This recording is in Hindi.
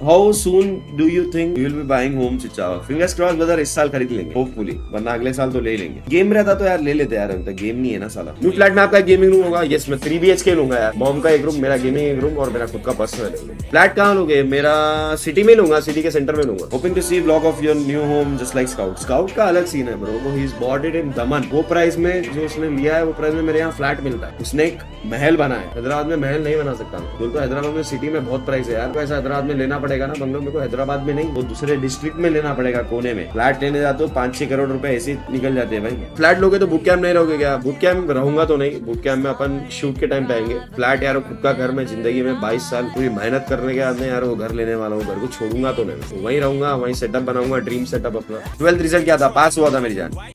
How soon do you think you will be buying home चिचावा? फिंगर्स क्रॉस ब्रदर, इस साल खरीद लेंगे होपफुली, वरना अगले साल तो ले लेंगे। गेम रहता तो यार ले लेते यार, तो गेम नहीं है ना साला। न्यू फ्लैट में आपका गेमिंग रूम होगा? यस, मैं 3 BHK लूंगा यार। मॉम का एक रूम, मेरा गेमिंग एक रूम और मेरा खुद का पर्सनल। फ्लैट कहाँ लोगे? मेरा सिटी में लूंगा, सिटी के सेंटर में लूंगा। Hoping to see vlog of your new home just like Scout. Scout का अलग सीन है bro, he is bought it in Daman. वो प्राइस में जो उसने लिया है वो प्राइस में मेरे यहाँ फ्लैट मिलता है। उसने एक महल बना है, हैदराबाद में महल नहीं बना सकता मैं। बोलता हैदराबाद में सिटी में बहुत प्राइस है यार, ऐसा हैदराबाद में लेना पड़ेगा ना बंगलो, मेरे को हैदराबाद में नहीं, वो दूसरे डिस्ट्रिक्ट में लेना पड़ेगा, कोने में। फ्लैट लेने जाते हो 5-6 करोड़ रुपए ऐसे निकल जाते हैं भाई। फ्लैट लोगे तो बुक कैंप नहीं रहोगे क्या? बुक कैंप रहूंगा तो नहीं, बुक कैंप में अपन शूट के टाइम पे आएंगे। फ्लैट यार खुद का घर में जिंदगी में 22 साल पूरी मेहनत करने के बाद में यार वो घर लेने वाला हूँ, घर को छोड़ूंगा तो नहीं, वहीं रहूंगा, वहीं सेटअप बनाऊंगा, ड्रीम सेटअप अपना। 12th रिजल्ट क्या था? पास हुआ था मेरी जान।